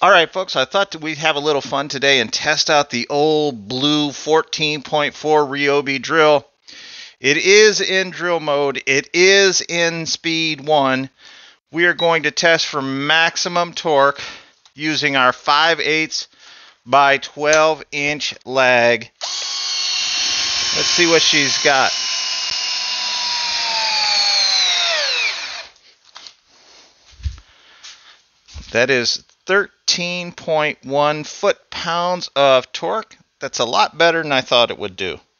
All right, folks, I thought that we'd have a little fun today and test out the old blue 14.4 Ryobi drill. It is in drill mode. It is in speed 1. We are going to test for maximum torque using our 5/8 by 12 inch lag. Let's see what she's got. That is 13.1 foot-pounds of torque. That's a lot better than I thought it would do.